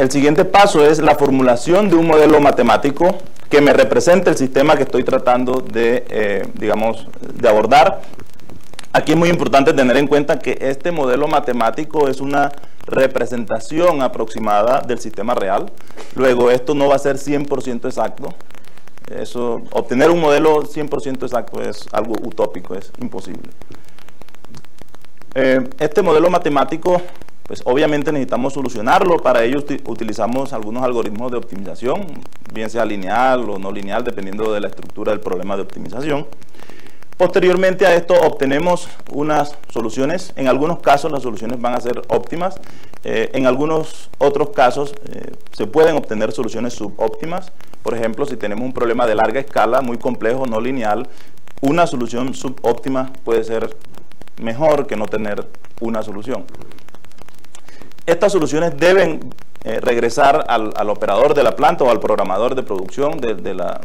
El siguiente paso es la formulación de un modelo matemático que me represente el sistema que estoy tratando de, de abordar. Aquí es muy importante tener en cuenta que este modelo matemático es una representación aproximada del sistema real. Luego, esto no va a ser 100% exacto. Obtener un modelo 100% exacto es algo utópico, es imposible. Este modelo matemático, pues obviamente necesitamos solucionarlo. Para ello utilizamos algunos algoritmos de optimización, bien sea lineal o no lineal, dependiendo de la estructura del problema de optimización. Posteriormente a esto obtenemos unas soluciones. En algunos casos las soluciones van a ser óptimas. En algunos otros casos se pueden obtener soluciones subóptimas. Por ejemplo, si tenemos un problema de larga escala, muy complejo, no lineal, una solución subóptima puede ser mejor que no tener una solución. Estas soluciones deben regresar al operador de la planta o al programador de producción de la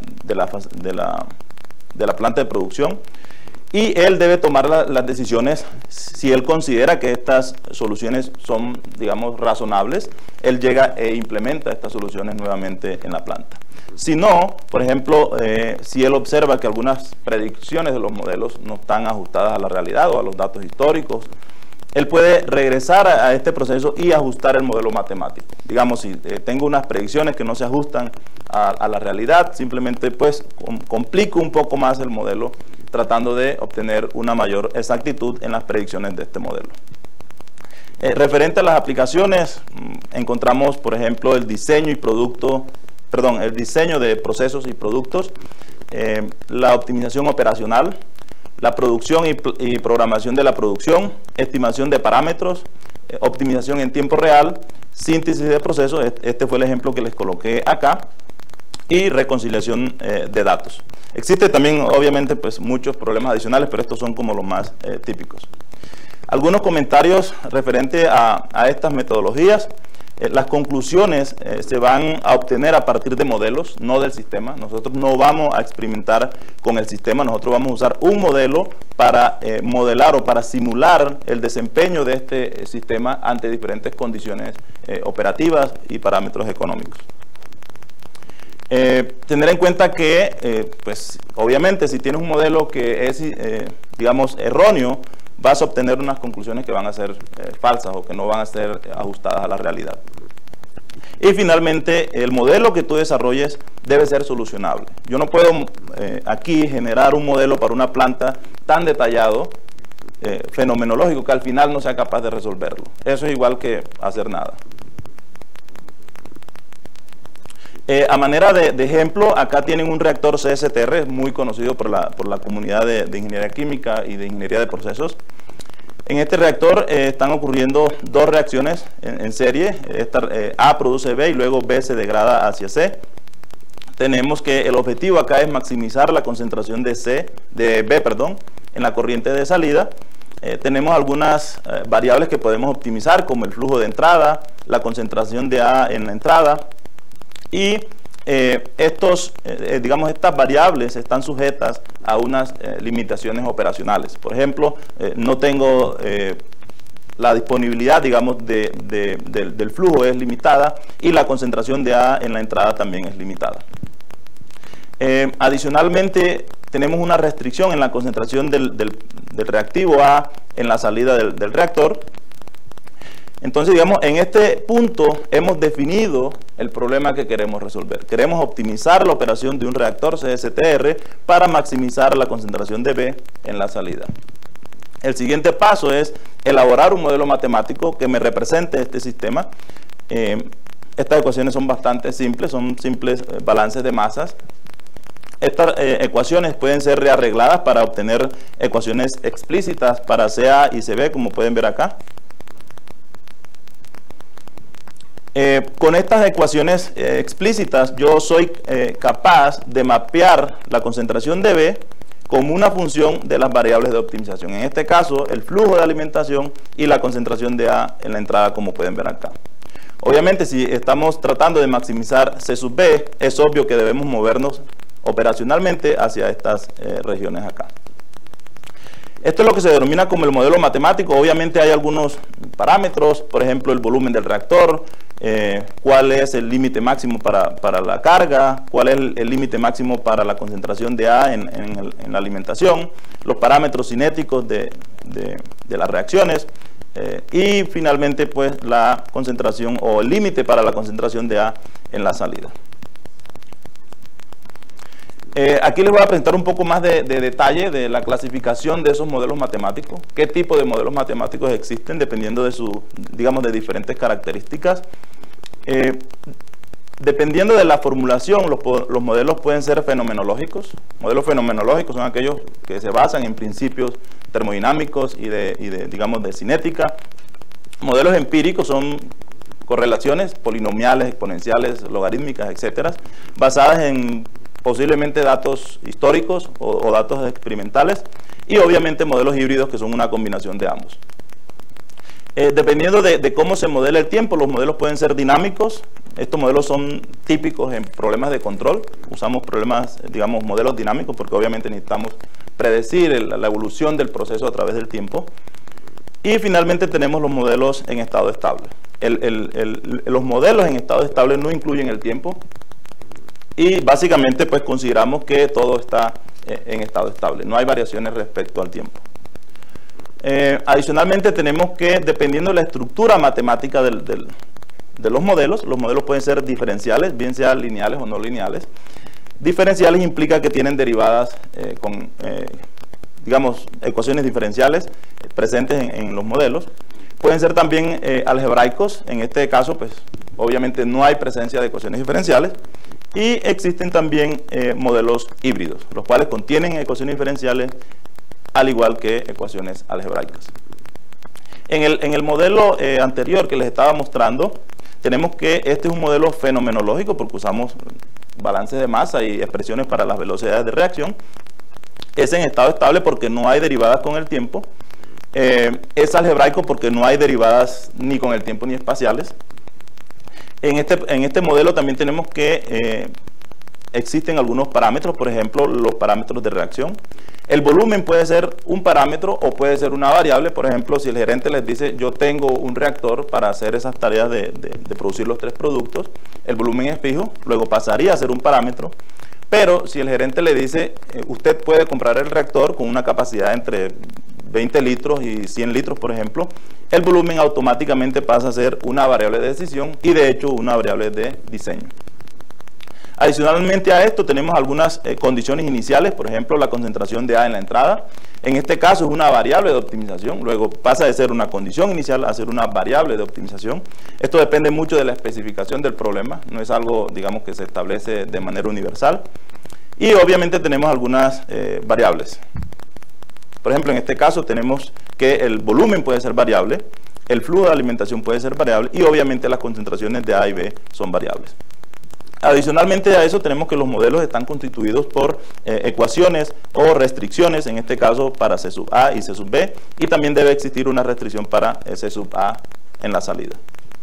planta de producción, y él debe tomar las decisiones. Si él considera que estas soluciones son, digamos, razonables, él llega e implementa estas soluciones nuevamente en la planta. Si no, por ejemplo, si él observa que algunas predicciones de los modelos no están ajustadas a la realidad o a los datos históricos, él puede regresar a este proceso y ajustar el modelo matemático. Digamos, si tengo unas predicciones que no se ajustan a la realidad, simplemente pues complico un poco más el modelo, tratando de obtener una mayor exactitud en las predicciones de este modelo. Referente a las aplicaciones, encontramos, por ejemplo, el diseño de procesos y productos, la optimización operacional, la producción y programación de la producción, estimación de parámetros, optimización en tiempo real, síntesis de procesos, este fue el ejemplo que les coloqué acá, y reconciliación de datos. Existe también, obviamente, pues muchos problemas adicionales, pero estos son como los más típicos. Algunos comentarios referentes a estas metodologías. Las conclusiones se van a obtener a partir de modelos, no del sistema. Nosotros no vamos a experimentar con el sistema, nosotros vamos a usar un modelo para modelar o para simular el desempeño de este sistema ante diferentes condiciones operativas y parámetros económicos. Tener en cuenta que, pues, obviamente, si tienes un modelo que es, digamos, erróneo, vas a obtener unas conclusiones que van a ser falsas o que no van a ser ajustadas a la realidad. Y finalmente, el modelo que tú desarrolles debe ser solucionable. Yo no puedo aquí generar un modelo para una planta tan detallado, fenomenológico, que al final no sea capaz de resolverlo. Eso es igual que hacer nada. A manera de ejemplo, acá tienen un reactor CSTR, muy conocido por la comunidad de ingeniería química y de ingeniería de procesos. En este reactor están ocurriendo dos reacciones en serie. A produce B y luego B se degrada hacia C. Tenemos que el objetivo acá es maximizar la concentración de B en la corriente de salida. Tenemos algunas variables que podemos optimizar, como el flujo de entrada, la concentración de A en la entrada. Y estas variables están sujetas a unas limitaciones operacionales. Por ejemplo, no tengo la disponibilidad, digamos, del flujo es limitada, y la concentración de A en la entrada también es limitada. Adicionalmente, tenemos una restricción en la concentración del reactivo A en la salida del reactor. Entonces, digamos, en este punto hemos definido el problema que queremos resolver. Queremos optimizar la operación de un reactor CSTR para maximizar la concentración de B en la salida. El siguiente paso es elaborar un modelo matemático que me represente este sistema. Estas ecuaciones son bastante simples, son simples balances de masas. Estas ecuaciones pueden ser rearregladas para obtener ecuaciones explícitas para CA y CB, como pueden ver acá. Con estas ecuaciones explícitas yo soy capaz de mapear la concentración de B como una función de las variables de optimización. En este caso, el flujo de alimentación y la concentración de A en la entrada, como pueden ver acá. Obviamente, si estamos tratando de maximizar C sub B, es obvio que debemos movernos operacionalmente hacia estas regiones acá. Esto es lo que se denomina como el modelo matemático. Obviamente hay algunos parámetros, por ejemplo, el volumen del reactor, cuál es el límite máximo para la carga, cuál es el límite máximo para la concentración de A en la alimentación, los parámetros cinéticos de las reacciones, y finalmente pues la concentración o el límite para la concentración de A en la salida. Aquí les voy a presentar un poco más de detalle de la clasificación de esos modelos matemáticos, qué tipo de modelos matemáticos existen dependiendo de digamos, de diferentes características. Dependiendo de la formulación, los modelos pueden ser fenomenológicos. Modelos fenomenológicos son aquellos que se basan en principios termodinámicos y digamos, de cinética. Modelos empíricos son correlaciones polinomiales, exponenciales, logarítmicas, etcétera, basadas en posiblemente datos históricos o datos experimentales, y obviamente modelos híbridos que son una combinación de ambos. Dependiendo de cómo se modela el tiempo, los modelos pueden ser dinámicos. Estos modelos son típicos en problemas de control. Usamos digamos, modelos dinámicos porque obviamente necesitamos predecir la evolución del proceso a través del tiempo. Y finalmente tenemos los modelos en estado estable. Los modelos en estado estable no incluyen el tiempo, y básicamente pues consideramos que todo está en estado estable, no hay variaciones respecto al tiempo. Adicionalmente tenemos que, dependiendo de la estructura matemática de los modelos pueden ser diferenciales, bien sean lineales o no lineales. Diferenciales implica que tienen derivadas con, digamos, ecuaciones diferenciales presentes en los modelos. Pueden ser también algebraicos. En este caso pues obviamente no hay presencia de ecuaciones diferenciales. Y existen también modelos híbridos, los cuales contienen ecuaciones diferenciales al igual que ecuaciones algebraicas. En el modelo anterior que les estaba mostrando, tenemos que este es un modelo fenomenológico porque usamos balances de masa y expresiones para las velocidades de reacción. Es en estado estable porque no hay derivadas con el tiempo. Es algebraico porque no hay derivadas ni con el tiempo ni espaciales. En este modelo también tenemos que existen algunos parámetros, por ejemplo, los parámetros de reacción. El volumen puede ser un parámetro o puede ser una variable. Por ejemplo, si el gerente les dice, yo tengo un reactor para hacer esas tareas de producir los 3 productos, el volumen es fijo, luego pasaría a ser un parámetro. Pero si el gerente le dice, usted puede comprar el reactor con una capacidad entre 20 litros y 100 litros, por ejemplo, el volumen automáticamente pasa a ser una variable de decisión y de hecho una variable de diseño. Adicionalmente a esto tenemos algunas condiciones iniciales, por ejemplo la concentración de A en la entrada. En este caso es una variable de optimización, luego pasa de ser una condición inicial a ser una variable de optimización. Esto depende mucho de la especificación del problema, no es algo, digamos, que se establece de manera universal. Y obviamente tenemos algunas variables. Por ejemplo, en este caso tenemos que el volumen puede ser variable, el flujo de alimentación puede ser variable y obviamente las concentraciones de A y B son variables. Adicionalmente a eso tenemos que los modelos están constituidos por ecuaciones o restricciones, en este caso para C sub A y C sub B, y también debe existir una restricción para C sub A en la salida.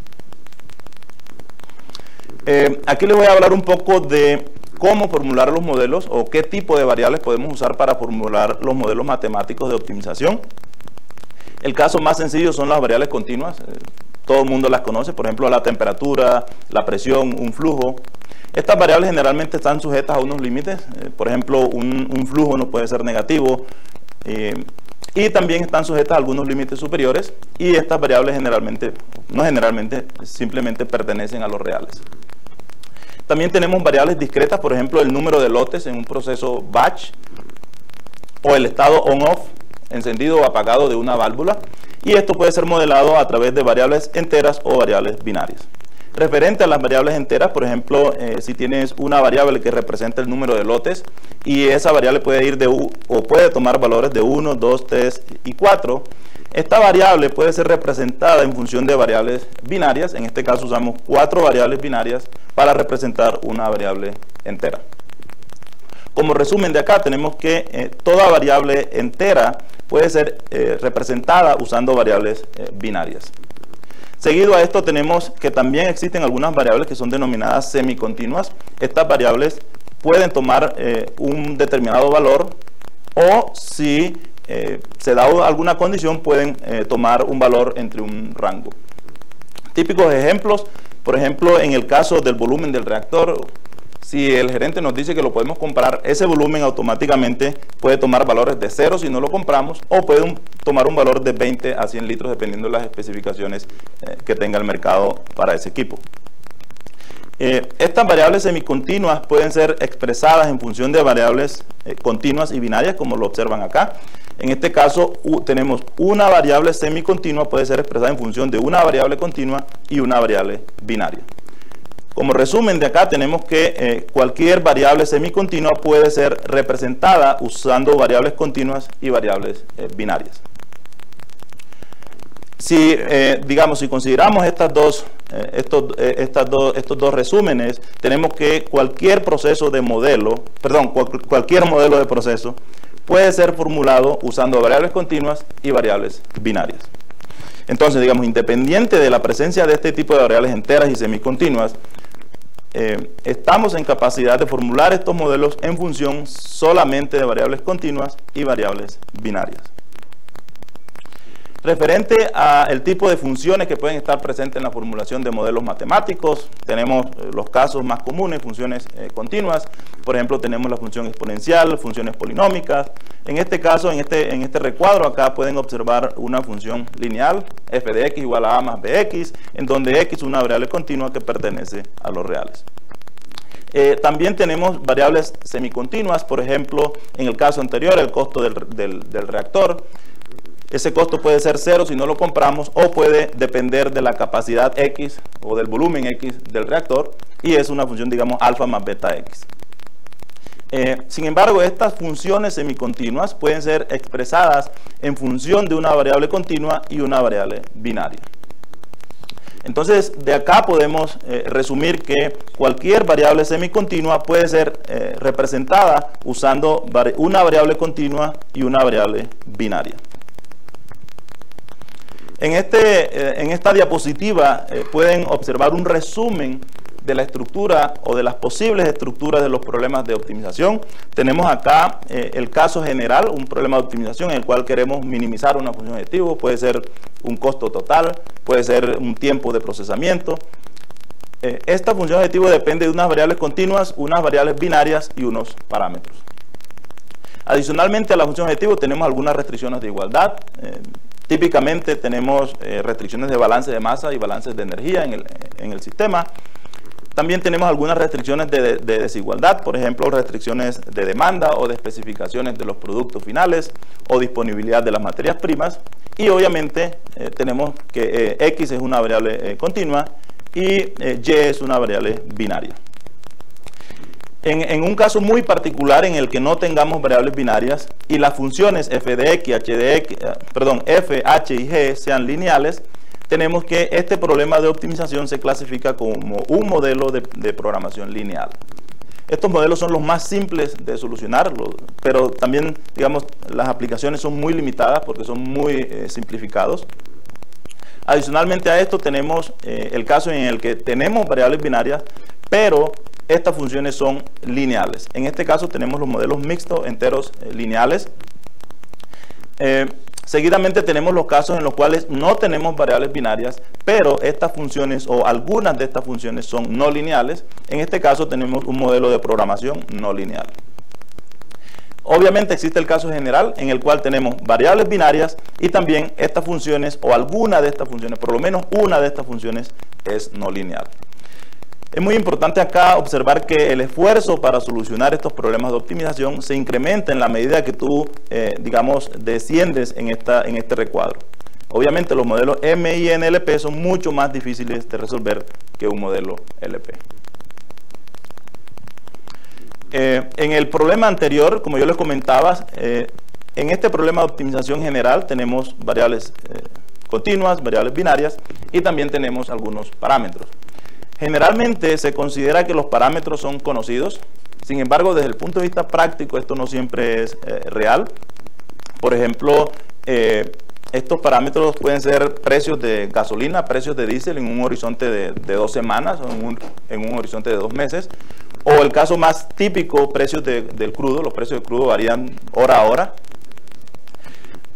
Aquí les voy a hablar un poco de cómo formular los modelos o qué tipo de variables podemos usar para formular los modelos matemáticos de optimización. El caso más sencillo son las variables continuas. Todo el mundo las conoce, por ejemplo la temperatura, la presión, un flujo. Estas variables generalmente están sujetas a unos límites. Por ejemplo, un flujo no puede ser negativo. Y también están sujetas a algunos límites superiores. Y estas variables simplemente pertenecen a los reales. También tenemos variables discretas, por ejemplo, el número de lotes en un proceso batch o el estado on-off, encendido o apagado de una válvula. Y esto puede ser modelado a través de variables enteras o variables binarias. Referente a las variables enteras, por ejemplo, si tienes una variable que representa el número de lotes y esa variable puede ir puede tomar valores de 1, 2, 3 y 4, esta variable puede ser representada en función de variables binarias. En este caso usamos 4 variables binarias para representar una variable entera. Como resumen de acá tenemos que toda variable entera puede ser representada usando variables binarias. Seguido a esto tenemos que también existen algunas variables que son denominadas semicontinuas. Estas variables pueden tomar un determinado valor o si se da alguna condición, pueden tomar un valor entre un rango. Típicos ejemplos, por ejemplo, en el caso del volumen del reactor, si el gerente nos dice que lo podemos comprar, ese volumen automáticamente puede tomar valores de 0 si no lo compramos, o puede tomar un valor de 20 a 100 litros dependiendo de las especificaciones que tenga el mercado para ese equipo. Estas variables semicontinuas pueden ser expresadas en función de variables continuas y binarias, como lo observan acá. En este caso tenemos una variable semicontinua, puede ser expresada en función de una variable continua y una variable binaria. Como resumen de acá tenemos que cualquier variable semicontinua puede ser representada usando variables continuas y variables binarias. Si, si consideramos estos dos resúmenes, tenemos que cualquier cualquier modelo de proceso puede ser formulado usando variables continuas y variables binarias. Entonces, independiente de la presencia de este tipo de variables enteras y semicontinuas, estamos en capacidad de formular estos modelos en función solamente de variables continuas y variables binarias. Referente al tipo de funciones que pueden estar presentes en la formulación de modelos matemáticos, tenemos los casos más comunes, funciones continuas. Por ejemplo, tenemos la función exponencial, funciones polinómicas. En este caso, en este recuadro acá pueden observar una función lineal, f de x igual a a más bx, en donde x es una variable continua que pertenece a los reales. También tenemos variables semicontinuas, por ejemplo, en el caso anterior, el costo del reactor. Ese costo puede ser 0 si no lo compramos, o puede depender de la capacidad X o del volumen X del reactor, y es una función, alfa más beta X. Sin embargo, estas funciones semicontinuas pueden ser expresadas en función de una variable continua y una variable binaria. Entonces, de acá podemos resumir que cualquier variable semicontinua puede ser representada usando una variable continua y una variable binaria. En esta diapositiva pueden observar un resumen de la estructura o de las posibles estructuras de los problemas de optimización. Tenemos acá el caso general, un problema de optimización en el cual queremos minimizar una función objetivo. Puede ser un costo total, puede ser un tiempo de procesamiento. Esta función objetivo depende de unas variables continuas, unas variables binarias y unos parámetros. Adicionalmente a la función objetivo tenemos algunas restricciones de igualdad. Típicamente tenemos restricciones de balance de masa y balances de energía en el sistema. También tenemos algunas restricciones de desigualdad, por ejemplo, restricciones de demanda o de especificaciones de los productos finales o disponibilidad de las materias primas. Y obviamente tenemos que X es una variable continua y Y es una variable binaria. En un caso muy particular en el que no tengamos variables binarias y las funciones f de x, f, h y g sean lineales, tenemos que este problema de optimización se clasifica como un modelo de programación lineal. Estos modelos son los más simples de solucionar, pero también, las aplicaciones son muy limitadas porque son muy simplificados. Adicionalmente a esto tenemos el caso en el que tenemos variables binarias, pero estas funciones son lineales. En este caso tenemos los modelos mixtos enteros lineales. Seguidamente tenemos los casos en los cuales no tenemos variables binarias, pero estas funciones o algunas de estas funciones son no lineales. En este caso tenemos un modelo de programación no lineal. Obviamente existe el caso general en el cual tenemos variables binarias y también estas funciones o alguna de estas funciones, por lo menos una de estas funciones es no lineal. Es muy importante acá observar que el esfuerzo para solucionar estos problemas de optimización se incrementa en la medida que tú, desciendes en este recuadro. Obviamente los modelos M y NLP son mucho más difíciles de resolver que un modelo LP. En el problema anterior, como yo les comentaba, en este problema de optimización general tenemos variables continuas, variables binarias y también tenemos algunos parámetros. Generalmente se considera que los parámetros son conocidos, sin embargo, desde el punto de vista práctico esto no siempre es real. Por ejemplo, estos parámetros pueden ser precios de gasolina, precios de diésel en un horizonte de 2 semanas o en un horizonte de 2 meses. O el caso más típico, precios del crudo. Los precios del crudo varían hora a hora.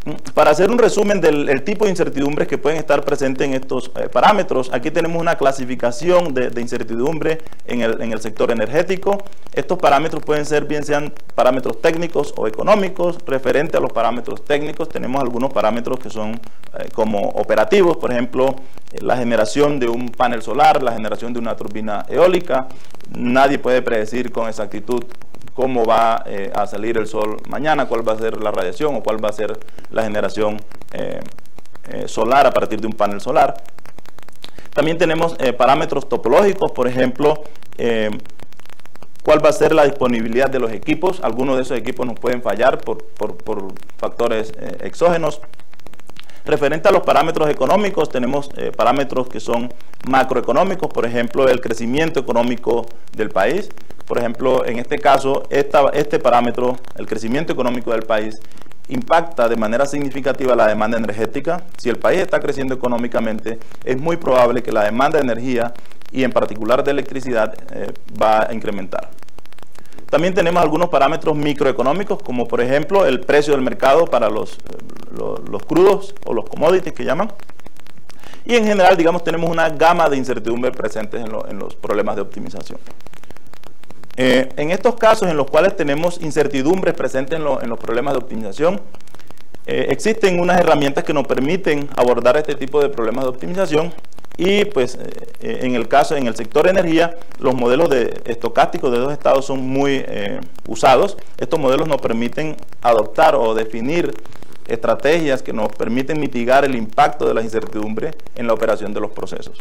Para hacer un resumen del tipo de incertidumbres que pueden estar presentes en estos parámetros, aquí tenemos una clasificación de incertidumbre en el sector energético. Estos parámetros pueden ser bien sean parámetros técnicos o económicos. Referente a los parámetros técnicos, tenemos algunos parámetros que son como operativos, por ejemplo, la generación de un panel solar, la generación de una turbina eólica. Nadie puede predecir con exactitud cómo va a salir el sol mañana, cuál va a ser la radiación o cuál va a ser la generación solar a partir de un panel solar. También tenemos parámetros topológicos, por ejemplo, cuál va a ser la disponibilidad de los equipos. Algunos de esos equipos nos pueden fallar por factores exógenos. Referente a los parámetros económicos, tenemos parámetros que son macroeconómicos, por ejemplo, el crecimiento económico del país. Por ejemplo, en este caso, este parámetro, el crecimiento económico del país, impacta de manera significativa la demanda energética. Si el país está creciendo económicamente, es muy probable que la demanda de energía y en particular de electricidad va a incrementar. También tenemos algunos parámetros microeconómicos, como por ejemplo el precio del mercado para los crudos o los commodities que llaman. Y en general, digamos, tenemos una gama de incertidumbres presentes en los problemas de optimización. En estos casos en los cuales tenemos incertidumbres presentes en los problemas de optimización, existen unas herramientas que nos permiten abordar este tipo de problemas de optimización y pues en el sector energía, los modelos estocásticos de dos estados son muy usados. Estos modelos nos permiten adoptar o definir estrategias que nos permiten mitigar el impacto de la incertidumbre en la operación de los procesos.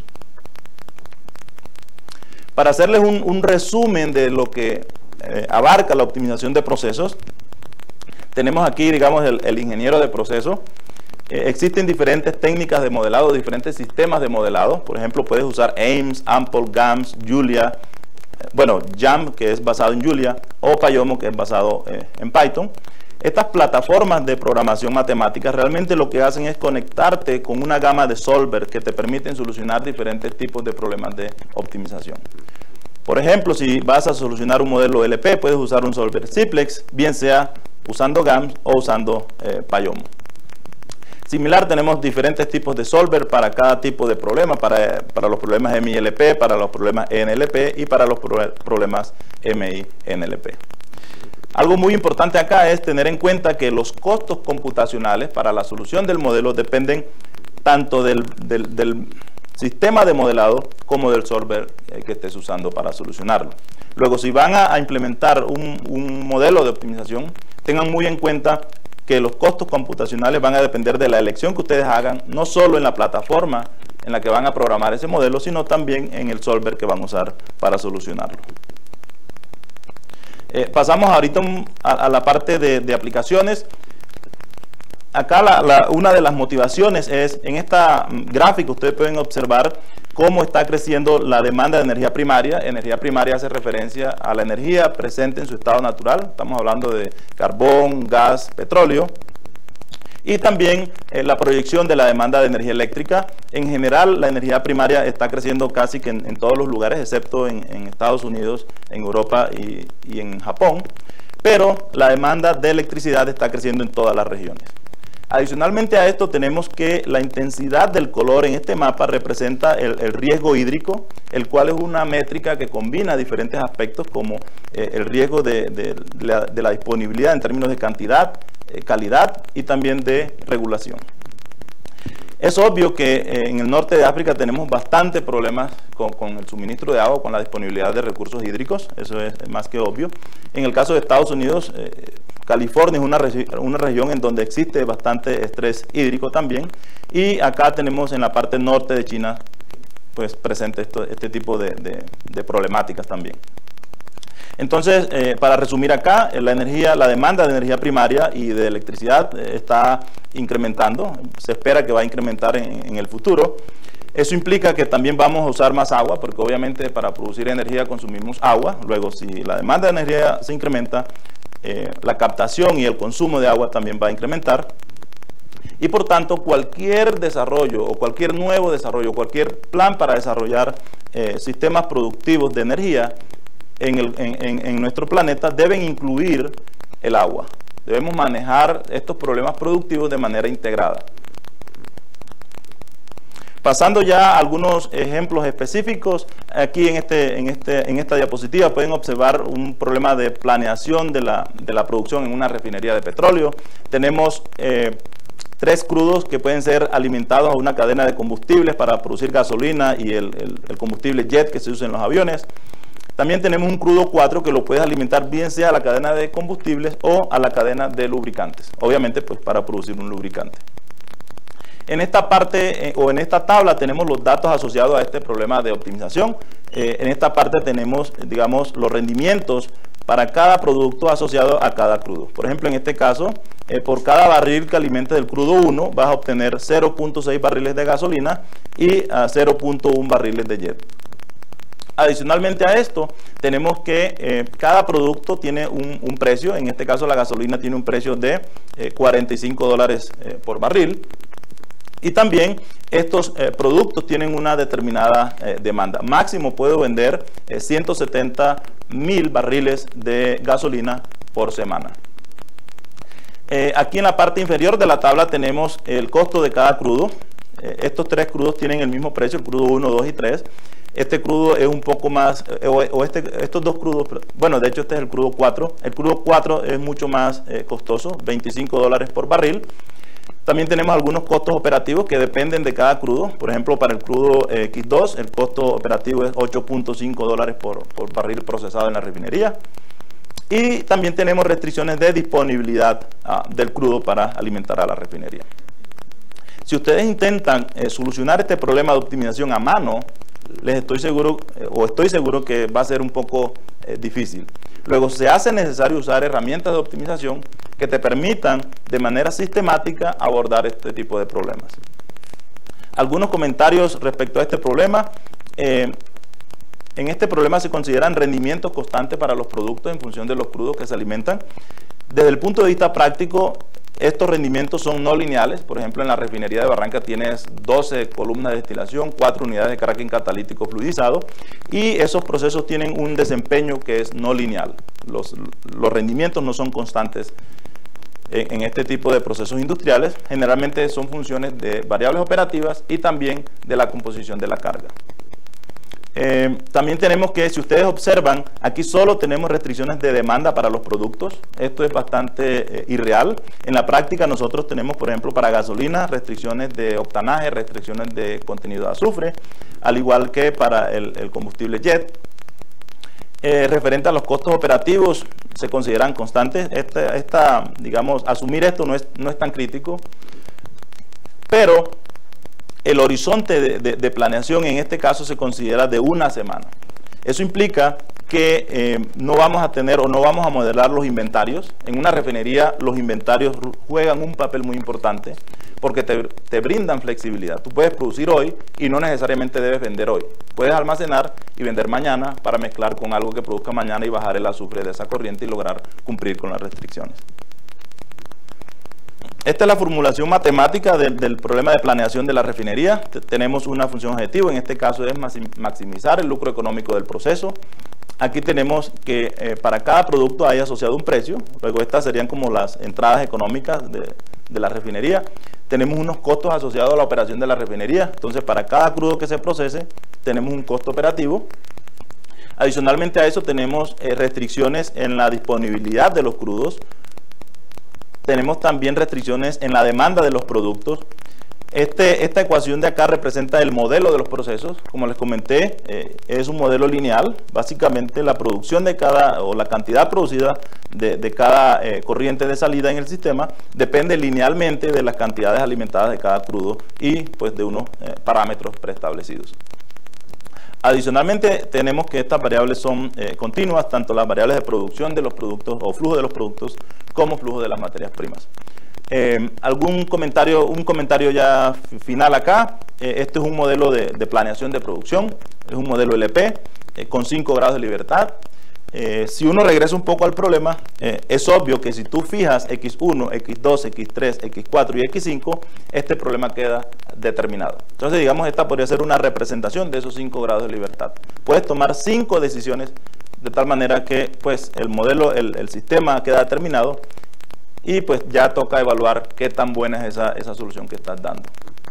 Para hacerles un resumen de lo que abarca la optimización de procesos, tenemos aquí, digamos, el ingeniero de proceso. Existen diferentes técnicas de modelado, diferentes sistemas de modelado. Por ejemplo, puedes usar AIMS, AMPL, GAMS, Julia, JAM, que es basado en Julia, o PyOmo, que es basado en Python. Estas plataformas de programación matemática realmente lo que hacen es conectarte con una gama de solvers que te permiten solucionar diferentes tipos de problemas de optimización. Por ejemplo, si vas a solucionar un modelo LP, puedes usar un solver Simplex, bien sea usando GAMS o usando PyOmo. Similar, tenemos diferentes tipos de solver para cada tipo de problema, para los problemas MILP, para los problemas ENLP y para los problemas MINLP. Algo muy importante acá es tener en cuenta que los costos computacionales para la solución del modelo dependen tanto del sistema de modelado como del solver que estés usando para solucionarlo. Luego, si van a implementar un modelo de optimización, tengan muy en cuenta que los costos computacionales van a depender de la elección que ustedes hagan, no solo en la plataforma en la que van a programar ese modelo, sino también en el solver que van a usar para solucionarlo. Pasamos ahorita a la parte de aplicaciones. Acá una de las motivaciones es, en esta gráfica ustedes pueden observar cómo está creciendo la demanda de energía primaria. Energía primaria hace referencia a la energía presente en su estado natural. Estamos hablando de carbón, gas, petróleo. Y también la proyección de la demanda de energía eléctrica. En general, la energía primaria está creciendo casi que en todos los lugares, excepto en Estados Unidos, en Europa y en Japón. Pero la demanda de electricidad está creciendo en todas las regiones. Adicionalmente a esto, tenemos que la intensidad del color en este mapa representa el riesgo hídrico, el cual es una métrica que combina diferentes aspectos como el riesgo de la disponibilidad en términos de cantidad, calidad y también de regulación. Es obvio que en el norte de África tenemos bastantes problemas con el suministro de agua, con la disponibilidad de recursos hídricos, eso es más que obvio. En el caso de Estados Unidos, California es una región en donde existe bastante estrés hídrico también, y acá tenemos en la parte norte de China pues presente este tipo de problemáticas también. Entonces, para resumir acá, la demanda de energía primaria y de electricidad está incrementando, se espera que va a incrementar en el futuro. Eso implica que también vamos a usar más agua, porque obviamente para producir energía consumimos agua. Luego, si la demanda de energía se incrementa, la captación y el consumo de agua también va a incrementar. Y por tanto, cualquier desarrollo o cualquier nuevo desarrollo, cualquier plan para desarrollar sistemas productivos de energía en nuestro planeta deben incluir el agua. Debemos manejar estos problemas productivos de manera integrada. Pasando ya a algunos ejemplos específicos, aquí en esta diapositiva pueden observar un problema de planeación de la producción en una refinería de petróleo. Tenemos 3 crudos que pueden ser alimentados a una cadena de combustibles para producir gasolina y el combustible jet que se usa en los aviones. También tenemos un crudo 4 que lo puedes alimentar bien sea a la cadena de combustibles o a la cadena de lubricantes, obviamente pues para producir un lubricante. En esta parte o en esta tabla tenemos los datos asociados a este problema de optimización. En esta parte tenemos, digamos, los rendimientos para cada producto asociado a cada crudo. Por ejemplo, en este caso, por cada barril que alimente del crudo 1 vas a obtener 0.6 barriles de gasolina y 0.1 barriles de jet. Adicionalmente a esto, tenemos que cada producto tiene un precio. En este caso, la gasolina tiene un precio de $45 por barril. Y también estos productos tienen una determinada demanda. Máximo puedo vender 170.000 barriles de gasolina por semana. Aquí en la parte inferior de la tabla tenemos el costo de cada crudo. Estos 3 crudos tienen el mismo precio, el crudo 1, 2 y 3. Este crudo es un poco más, estos 2 crudos, bueno, de hecho este es el crudo 4. El crudo 4 es mucho más costoso, $25 por barril. También tenemos algunos costos operativos que dependen de cada crudo. Por ejemplo, para el crudo X2, el costo operativo es $8.5 por barril procesado en la refinería. Y también tenemos restricciones de disponibilidad del crudo para alimentar a la refinería. Si ustedes intentan solucionar este problema de optimización a mano, estoy seguro que va a ser un poco difícil. Luego se hace necesario usar herramientas de optimización que te permitan de manera sistemática abordar este tipo de problemas. Algunos comentarios respecto a este problema. En este problema se consideran rendimientos constantes para los productos en función de los crudos que se alimentan. Desde el punto de vista práctico, estos rendimientos son no lineales. Por ejemplo, en la refinería de Barranca tienes 12 columnas de destilación, 4 unidades de cracking catalítico fluidizado y esos procesos tienen un desempeño que es no lineal. Los rendimientos no son constantes en este tipo de procesos industriales. Generalmente son funciones de variables operativas y también de la composición de la carga. También tenemos que, si ustedes observan, aquí solo tenemos restricciones de demanda para los productos. Esto es bastante irreal. En la práctica nosotros tenemos, por ejemplo, para gasolina, restricciones de octanaje, restricciones de contenido de azufre, al igual que para el combustible jet. Referente a los costos operativos, se consideran constantes. Digamos, asumir esto no es tan crítico, pero el horizonte de planeación en este caso se considera de una semana. Eso implica que no vamos a tener o no vamos a modelar los inventarios. En una refinería los inventarios juegan un papel muy importante porque te brindan flexibilidad. Tú puedes producir hoy y no necesariamente debes vender hoy. Puedes almacenar y vender mañana para mezclar con algo que produzca mañana y bajar el azufre de esa corriente y lograr cumplir con las restricciones. Esta es la formulación matemática del problema de planeación de la refinería. Tenemos una función objetivo, en este caso es maximizar el lucro económico del proceso. Aquí tenemos que para cada producto hay asociado un precio, luego estas serían como las entradas económicas de la refinería. Tenemos unos costos asociados a la operación de la refinería, entonces para cada crudo que se procese tenemos un costo operativo. Adicionalmente a eso tenemos restricciones en la disponibilidad de los crudos. Tenemos también restricciones en la demanda de los productos. Esta ecuación de acá representa el modelo de los procesos. Como les comenté, es un modelo lineal. Básicamente la producción de la cantidad producida de cada corriente de salida en el sistema depende linealmente de las cantidades alimentadas de cada crudo y pues de unos parámetros preestablecidos. Adicionalmente, tenemos que estas variables son continuas, tanto las variables de producción de los productos o flujo de los productos como flujo de las materias primas. Un comentario ya final acá. Este es un modelo de planeación de producción, es un modelo LP con 5 grados de libertad. Si uno regresa un poco al problema, es obvio que si tú fijas X1, X2, X3, X4 y X5, este problema queda determinado. Entonces, digamos, esta podría ser una representación de esos 5 grados de libertad. Puedes tomar 5 decisiones de tal manera que pues, el modelo, el sistema queda determinado y pues ya toca evaluar qué tan buena es esa solución que estás dando.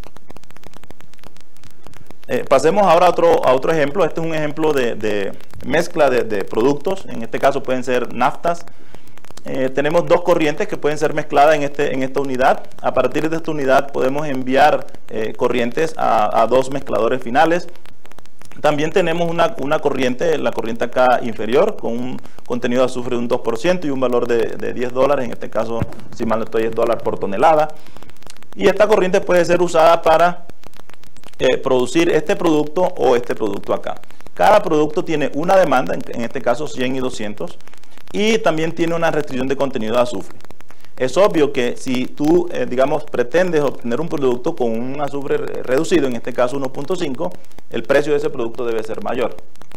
Pasemos ahora a otro ejemplo. Este es un ejemplo de mezcla de productos. En este caso pueden ser naftas. Tenemos dos corrientes que pueden ser mezcladas en esta unidad. A partir de esta unidad podemos enviar corrientes a dos mezcladores finales. También tenemos una corriente, la corriente acá inferior, con un contenido de azufre de un 2% y un valor de $10. En este caso, si mal no estoy, es $1 por tonelada. Y esta corriente puede ser usada para producir este producto o este producto acá. Cada producto tiene una demanda, en este caso 100 y 200, y también tiene una restricción de contenido de azufre. Es obvio que si tú, digamos, pretendes obtener un producto con un azufre reducido, en este caso 1.5, el precio de ese producto debe ser mayor.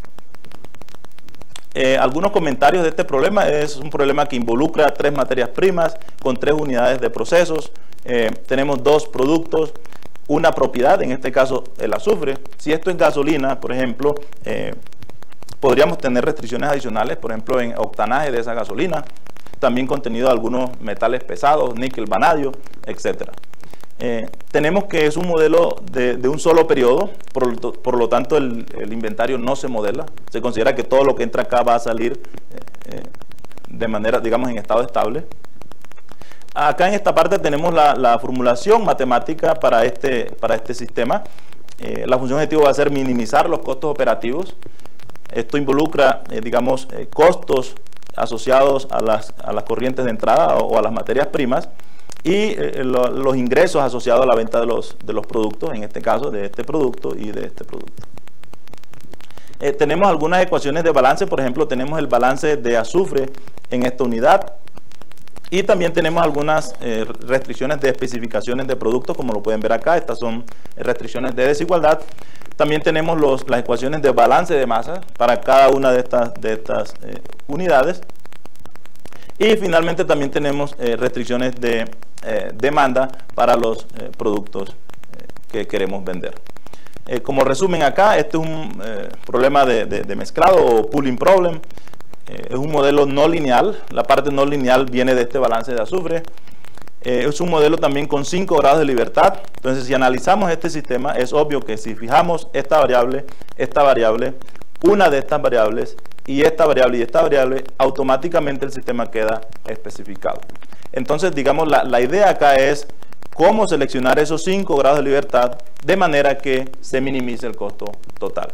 Algunos comentarios de este problema. Es un problema que involucra 3 materias primas con 3 unidades de procesos. Tenemos 2 productos, una propiedad, en este caso el azufre. Si esto es gasolina, por ejemplo, podríamos tener restricciones adicionales, por ejemplo, en octanaje de esa gasolina, también contenido de algunos metales pesados, níquel, vanadio, etc. Tenemos que es un modelo de un solo periodo, por lo tanto el inventario no se modela. Se considera que todo lo que entra acá va a salir de manera, digamos, en estado estable. Acá en esta parte tenemos la formulación matemática para este sistema. La función objetivo va a ser minimizar los costos operativos. Esto involucra, digamos, costos asociados a las corrientes de entrada o a las materias primas y los ingresos asociados a la venta de los productos, en este caso de este producto y de este producto. Tenemos algunas ecuaciones de balance. Por ejemplo, tenemos el balance de azufre en esta unidad. Y también tenemos algunas restricciones de especificaciones de productos, como lo pueden ver acá. Estas son restricciones de desigualdad. También tenemos las ecuaciones de balance de masa para cada una de estas unidades. Y finalmente también tenemos restricciones de demanda para los productos que queremos vender. Como resumen acá, este es un problema de mezclado o pooling problem. Es un modelo no lineal. La parte no lineal viene de este balance de azufre. Es un modelo también con 5 grados de libertad. Entonces, si analizamos este sistema, es obvio que si fijamos esta variable, una de estas variables y esta variable, automáticamente el sistema queda especificado. Entonces, digamos, la idea acá es cómo seleccionar esos 5 grados de libertad de manera que se minimice el costo total.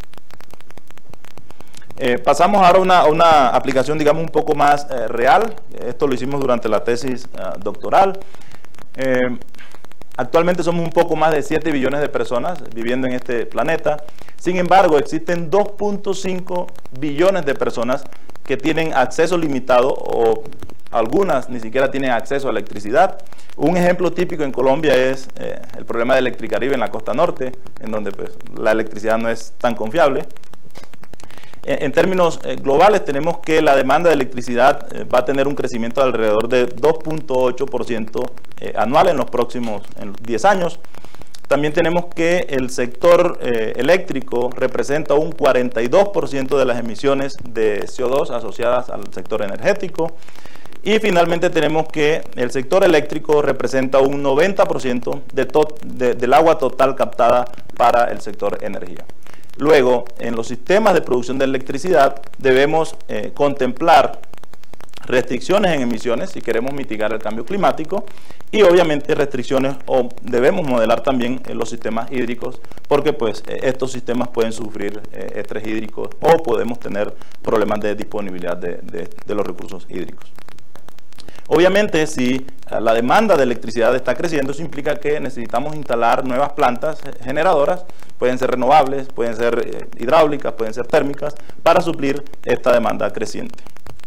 Pasamos ahora a una aplicación, digamos, un poco más real. Esto lo hicimos durante la tesis doctoral. Actualmente somos un poco más de 7 billones de personas viviendo en este planeta. Sin embargo, existen 2.5 billones de personas que tienen acceso limitado o algunas ni siquiera tienen acceso a electricidad. Un ejemplo típico en Colombia es el problema de Electricaribe en la costa norte, en donde pues, la electricidad no es tan confiable. En términos globales, tenemos que la demanda de electricidad va a tener un crecimiento de alrededor de 2.8% anual en los próximos 10 años. También tenemos que el sector eléctrico representa un 42% de las emisiones de CO2 asociadas al sector energético. Y finalmente tenemos que el sector eléctrico representa un 90% del agua total captada para el sector energía. Luego, en los sistemas de producción de electricidad debemos contemplar restricciones en emisiones si queremos mitigar el cambio climático y obviamente restricciones o debemos modelar también los sistemas hídricos porque pues estos sistemas pueden sufrir estrés hídrico o podemos tener problemas de disponibilidad de los recursos hídricos. Obviamente, si la demanda de electricidad está creciendo, eso implica que necesitamos instalar nuevas plantas generadoras, pueden ser renovables, pueden ser hidráulicas, pueden ser térmicas, para suplir esta demanda creciente.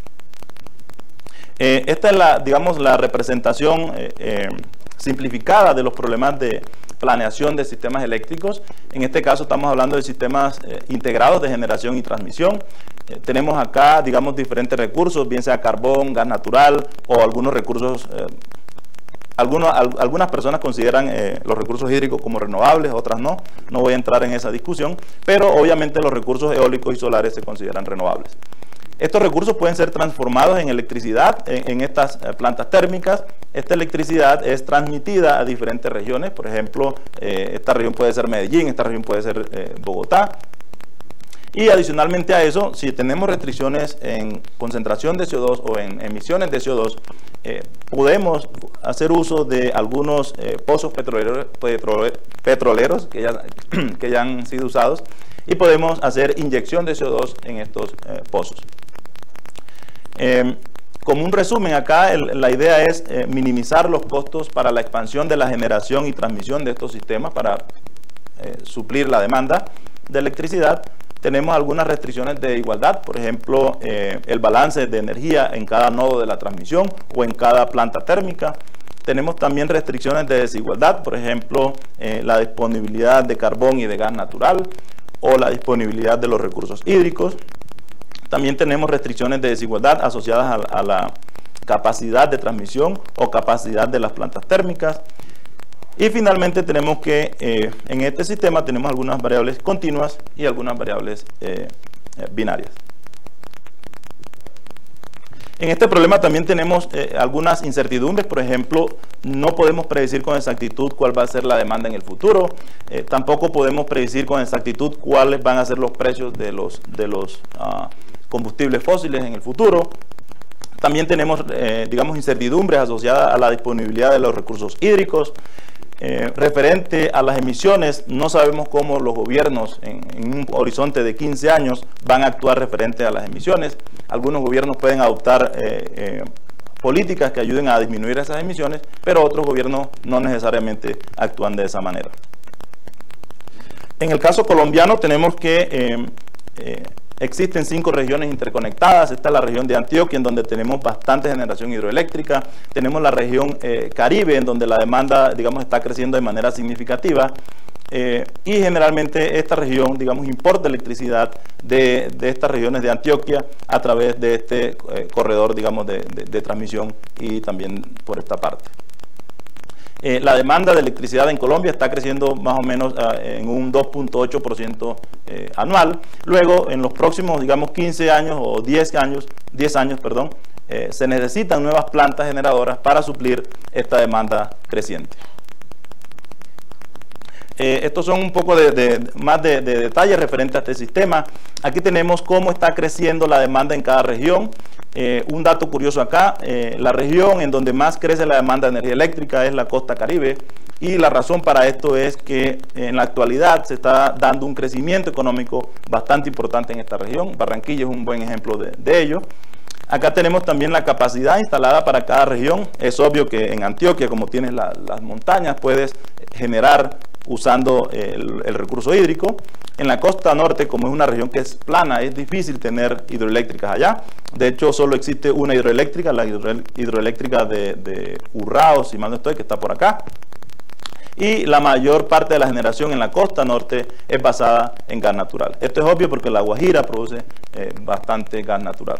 Esta es digamos, la representación simplificada de los problemas de planeación de sistemas eléctricos. En este caso estamos hablando de sistemas integrados de generación y transmisión. Tenemos acá, digamos, diferentes recursos, bien sea carbón, gas natural o algunos recursos. Algunas personas consideran los recursos hídricos como renovables, otras no. No voy a entrar en esa discusión, pero obviamente los recursos eólicos y solares se consideran renovables. Estos recursos pueden ser transformados en electricidad en estas plantas térmicas. Esta electricidad es transmitida a diferentes regiones. Por ejemplo, esta región puede ser Medellín, esta región puede ser Bogotá. Y adicionalmente a eso, si tenemos restricciones en concentración de CO2 o en emisiones de CO2, podemos hacer uso de algunos pozos petroleros que ya han sido usados y podemos hacer inyección de CO2 en estos pozos. Como un resumen acá, la idea es minimizar los costos para la expansión de la generación y transmisión de estos sistemas para suplir la demanda de electricidad. Tenemos algunas restricciones de igualdad, por ejemplo, el balance de energía en cada nodo de la transmisión o en cada planta térmica. Tenemos también restricciones de desigualdad, por ejemplo, la disponibilidad de carbón y de gas natural o la disponibilidad de los recursos hídricos. También tenemos restricciones de desigualdad asociadas a la capacidad de transmisión o capacidad de las plantas térmicas. Y finalmente tenemos que en este sistema tenemos algunas variables continuas y algunas variables binarias. En este problema también tenemos algunas incertidumbres. Por ejemplo, no podemos predecir con exactitud cuál va a ser la demanda en el futuro. Tampoco podemos predecir con exactitud cuáles van a ser los precios de los combustibles fósiles en el futuro. También tenemos, digamos, incertidumbres asociadas a la disponibilidad de los recursos hídricos. Referente a las emisiones, no sabemos cómo los gobiernos en un horizonte de 15 años van a actuar referente a las emisiones. Algunos gobiernos pueden adoptar políticas que ayuden a disminuir esas emisiones, pero otros gobiernos no necesariamente actúan de esa manera. En el caso colombiano tenemos que existen 5 regiones interconectadas. Esta es la región de Antioquia, en donde tenemos bastante generación hidroeléctrica. Tenemos la región Caribe, en donde la demanda, digamos, está creciendo de manera significativa. Y generalmente esta región, digamos, importa electricidad de estas regiones de Antioquia a través de este corredor, digamos, de transmisión y también por esta parte. La demanda de electricidad en Colombia está creciendo más o menos en un 2.8% anual. Luego, en los próximos, digamos, 15 años o 10 años, se necesitan nuevas plantas generadoras para suplir esta demanda creciente. Estos son un poco más de detalles referente a este sistema. Aquí tenemos cómo está creciendo la demanda en cada región. Un dato curioso acá, la región en donde más crece la demanda de energía eléctrica es la costa Caribe, y la razón para esto es que en la actualidad se está dando un crecimiento económico bastante importante en esta región. Barranquilla es un buen ejemplo de ello. Acá tenemos también la capacidad instalada para cada región. Es obvio que en Antioquia, como tienes las montañas, puedes generar usando el recurso hídrico. En la costa norte, como es una región que es plana, es difícil tener hidroeléctricas allá. De hecho, solo existe una hidroeléctrica, la hidroeléctrica de Urrao, si mal no estoy, que está por acá. Y la mayor parte de la generación en la costa norte es basada en gas natural. Esto es obvio porque la Guajira produce bastante gas natural.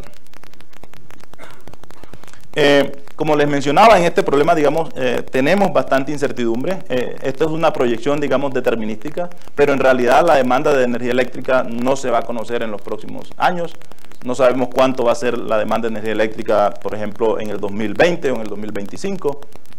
Como les mencionaba, en este problema, digamos, tenemos bastante incertidumbre. Esto es una proyección, digamos, determinística, pero en realidad la demanda de energía eléctrica no se va a conocer en los próximos años. No sabemos cuánto va a ser la demanda de energía eléctrica, por ejemplo, en el 2020 o en el 2025.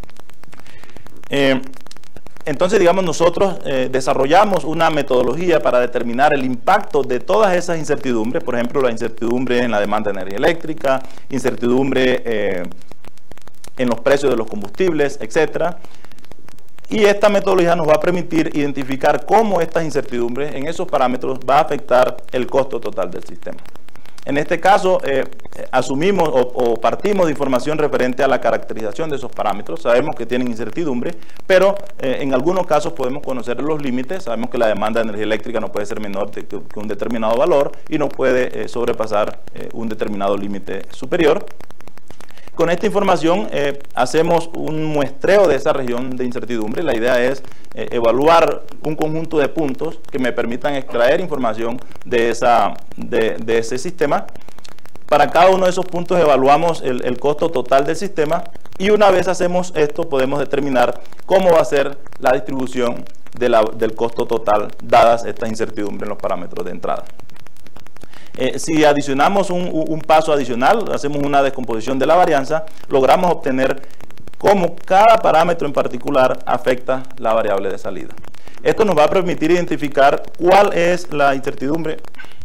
Entonces, digamos, nosotros desarrollamos una metodología para determinar el impacto de todas esas incertidumbres, por ejemplo, la incertidumbre en la demanda de energía eléctrica, incertidumbre en los precios de los combustibles, etc. Y esta metodología nos va a permitir identificar cómo estas incertidumbres en esos parámetros va a afectar el costo total del sistema. En este caso, asumimos o partimos de información referente a la caracterización de esos parámetros. Sabemos que tienen incertidumbre, pero en algunos casos podemos conocer los límites. Sabemos que la demanda de energía eléctrica no puede ser menor que un determinado valor y no puede sobrepasar un determinado límite superior. Con esta información hacemos un muestreo de esa región de incertidumbre. La idea es evaluar un conjunto de puntos que me permitan extraer información de ese sistema. Para cada uno de esos puntos evaluamos el costo total del sistema, y una vez hacemos esto podemos determinar cómo va a ser la distribución del costo total dadas estas incertidumbres en los parámetros de entrada. Si adicionamos un paso adicional, hacemos una descomposición de la varianza, logramos obtener cómo cada parámetro en particular afecta la variable de salida. Esto nos va a permitir identificar cuál es la incertidumbre.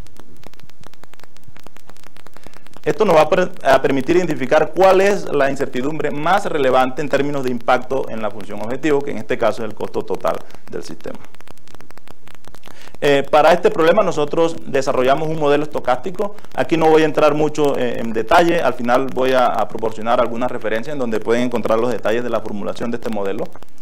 Esto nos va a permitir identificar cuál es la incertidumbre más relevante en términos de impacto en la función objetivo, que en este caso es el costo total del sistema. Para este problema nosotros desarrollamos un modelo estocástico. Aquí no voy a entrar mucho en detalle, al final voy a proporcionar algunas referencias en donde pueden encontrar los detalles de la formulación de este modelo.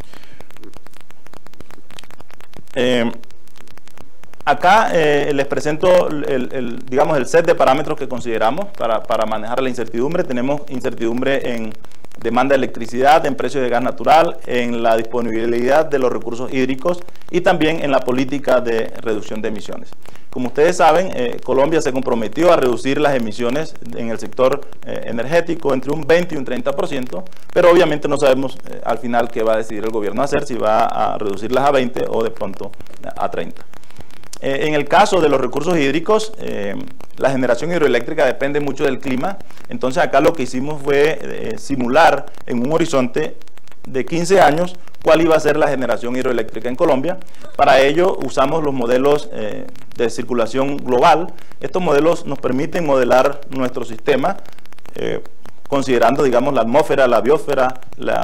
Acá les presento digamos, el set de parámetros que consideramos para manejar la incertidumbre. Tenemos incertidumbre en demanda de electricidad, en precio de gas natural, en la disponibilidad de los recursos hídricos y también en la política de reducción de emisiones. Como ustedes saben, Colombia se comprometió a reducir las emisiones en el sector energético entre un 20 y un 30%, pero obviamente no sabemos al final qué va a decidir el gobierno hacer, si va a reducirlas a 20 o de pronto a 30. En el caso de los recursos hídricos, la generación hidroeléctrica depende mucho del clima. Entonces acá lo que hicimos fue simular en un horizonte de 15 años cuál iba a ser la generación hidroeléctrica en Colombia. Para ello usamos los modelos de circulación global. Estos modelos nos permiten modelar nuestro sistema considerando, digamos, la atmósfera, la biosfera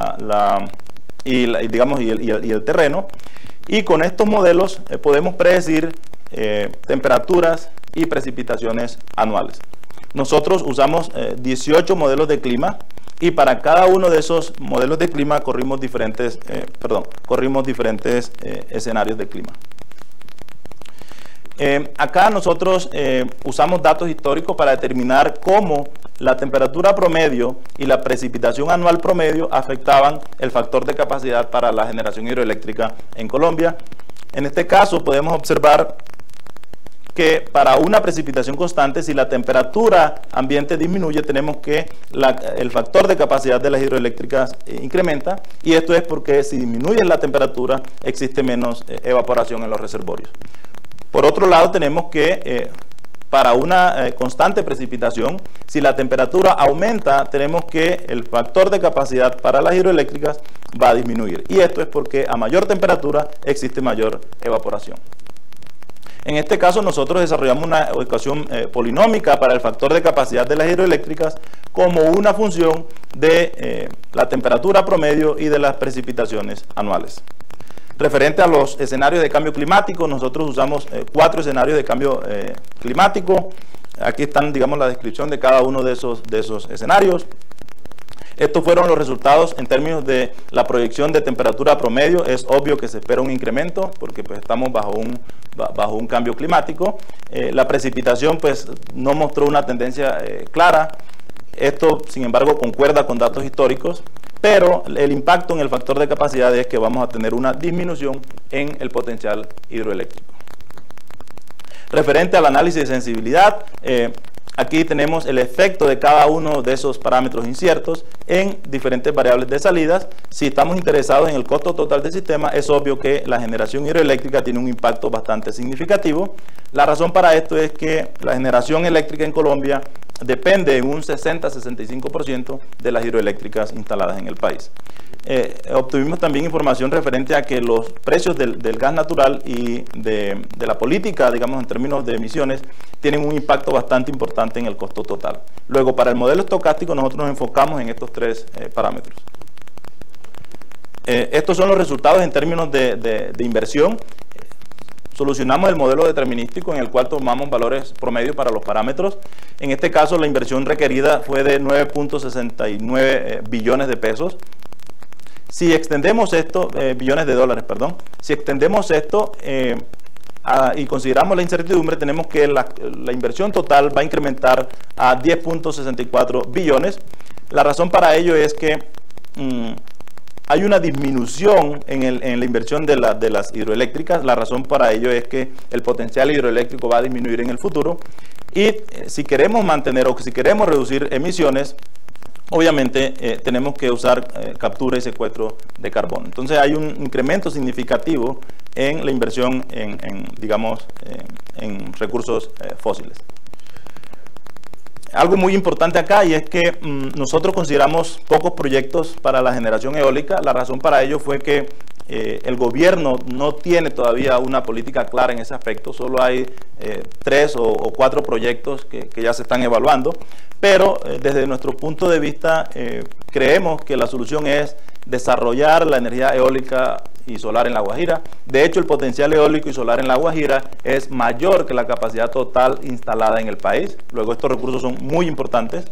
y el terreno. Y con estos modelos podemos predecir temperaturas y precipitaciones anuales. Nosotros usamos 18 modelos de clima y para cada uno de esos modelos de clima corrimos diferentes escenarios de clima. Acá nosotros usamos datos históricos para determinar cómo la temperatura promedio y la precipitación anual promedio afectaban el factor de capacidad para la generación hidroeléctrica en Colombia. En este caso podemos observar que para una precipitación constante, si la temperatura ambiente disminuye, tenemos que el factor de capacidad de las hidroeléctricas incrementa, y esto es porque si disminuye la temperatura existe menos evaporación en los reservorios. Por otro lado, tenemos que para una constante precipitación, si la temperatura aumenta, tenemos que el factor de capacidad para las hidroeléctricas va a disminuir. Y esto es porque a mayor temperatura existe mayor evaporación. En este caso nosotros desarrollamos una ecuación polinómica para el factor de capacidad de las hidroeléctricas como una función de la temperatura promedio y de las precipitaciones anuales. Referente a los escenarios de cambio climático, nosotros usamos 4 escenarios de cambio climático. Aquí están, digamos, la descripción de cada uno de esos escenarios. Estos fueron los resultados en términos de la proyección de temperatura promedio. Es obvio que se espera un incremento porque pues, estamos bajo un cambio climático. La precipitación pues, no mostró una tendencia clara. Esto, sin embargo, concuerda con datos históricos, pero el impacto en el factor de capacidad es que vamos a tener una disminución en el potencial hidroeléctrico. Referente al análisis de sensibilidad, aquí tenemos el efecto de cada uno de esos parámetros inciertos en diferentes variables de salidas. Si estamos interesados en el costo total del sistema, es obvio que la generación hidroeléctrica tiene un impacto bastante significativo. La razón para esto es que la generación eléctrica en Colombia depende en un 60-65% de las hidroeléctricas instaladas en el país. Obtuvimos también información referente a que los precios del gas natural y de la política, digamos, en términos de emisiones, tienen un impacto bastante importante en el costo total. Luego, para el modelo estocástico, nosotros nos enfocamos en estos 3 parámetros. Estos son los resultados en términos de inversión. Solucionamos el modelo determinístico en el cual tomamos valores promedio para los parámetros. En este caso, la inversión requerida fue de 9.69 billones de pesos. Si extendemos esto, billones de dólares, perdón. Si extendemos esto y consideramos la incertidumbre, tenemos que la inversión total va a incrementar a 10.64 billones. La razón para ello es que hay una disminución en la inversión de las hidroeléctricas. La razón para ello es que el potencial hidroeléctrico va a disminuir en el futuro. Y si queremos mantener o si queremos reducir emisiones, obviamente tenemos que usar captura y secuestro de carbono. Entonces hay un incremento significativo en la inversión en recursos fósiles. algo muy importante acá, y es que nosotros consideramos pocos proyectos para la generación eólica. La razón para ello fue que el gobierno no tiene todavía una política clara en ese aspecto. Solo hay 3 o 4 proyectos que ya se están evaluando, pero desde nuestro punto de vista creemos que la solución es desarrollar la energía eólica y solar en La Guajira. De hecho, el potencial eólico y solar en La Guajira es mayor que la capacidad total instalada en el país. Luego, estos recursos son muy importantes.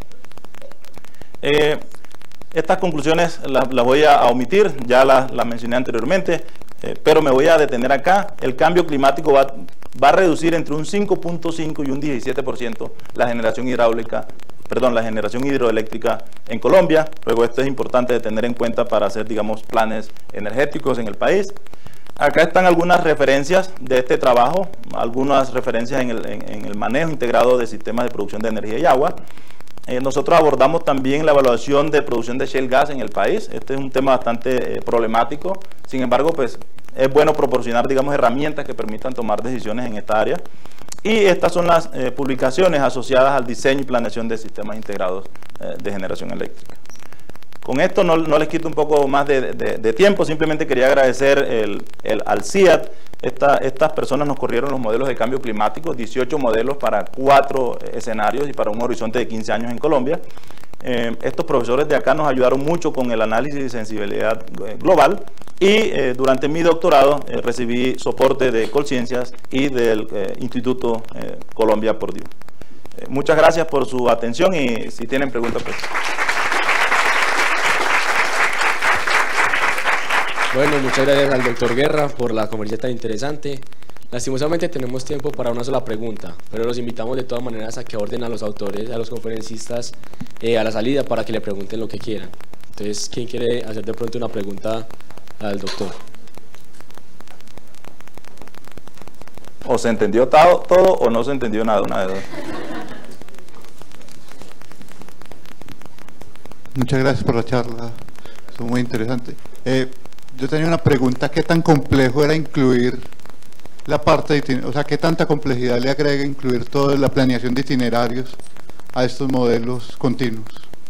Estas conclusiones las voy a omitir, ya las mencioné anteriormente, pero me voy a detener acá. El cambio climático va a reducir entre un 5.5 y un 17% la generación hidroeléctrica en Colombia. Luego, esto es importante de tener en cuenta para hacer, digamos, planes energéticos en el país. Acá están algunas referencias de este trabajo, algunas referencias en el manejo integrado de sistemas de producción de energía y agua. Nosotros abordamos también la evaluación de producción de shale gas en el país. Este es un tema bastante problemático. Sin embargo, pues es bueno proporcionar, digamos, herramientas que permitan tomar decisiones en esta área. Y estas son las publicaciones asociadas al diseño y planeación de sistemas integrados de generación eléctrica. Con esto no les quito un poco más de tiempo. Simplemente quería agradecer al CIAT. Estas personas nos corrieron los modelos de cambio climático, 18 modelos para 4 escenarios y para un horizonte de 15 años en Colombia. Estos profesores de acá nos ayudaron mucho con el análisis de sensibilidad global, y durante mi doctorado recibí soporte de Colciencias y del Instituto Colombia por Dios. Muchas gracias por su atención, y si tienen preguntas, pues. Bueno, muchas gracias al doctor Guerra por la conversación tan interesante. Lastimosamente tenemos tiempo para una sola pregunta, pero los invitamos de todas maneras a que aborden a los autores, a los conferencistas a la salida, para que le pregunten lo que quieran. Entonces, ¿quién quiere hacer de pronto una pregunta al doctor? O se entendió todo o no se entendió nada, una de dos. Muchas gracias por la charla, es muy interesante. Yo tenía una pregunta: ¿qué tan complejo era incluir la parte de, o sea, qué tanta complejidad le agrega incluir toda la planeación de itinerarios a estos modelos continuos?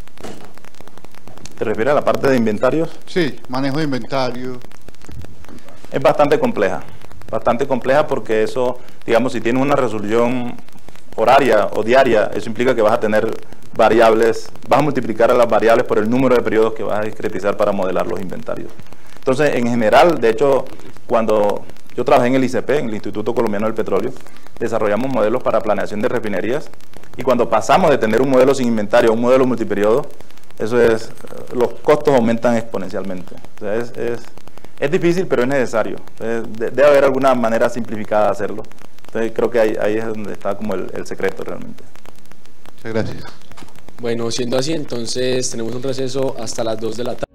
¿Te refieres a la parte de inventarios? Sí, manejo de inventario. Es bastante compleja porque eso, digamos, si tienes una resolución horaria o diaria, eso implica que vas a tener variables, vas a multiplicar a las variables por el número de periodos que vas a discretizar para modelar los inventarios. Entonces, en general, de hecho, cuando yo trabajé en el ICP, en el Instituto Colombiano del Petróleo, desarrollamos modelos para planeación de refinerías, y cuando pasamos de tener un modelo sin inventario a un modelo multiperiodo, los costos aumentan exponencialmente. O sea, es difícil, pero es necesario. Debe haber alguna manera simplificada de hacerlo. Entonces, creo que ahí es donde está como el secreto realmente. Muchas gracias. Bueno, siendo así, entonces tenemos un receso hasta las 2 de la tarde.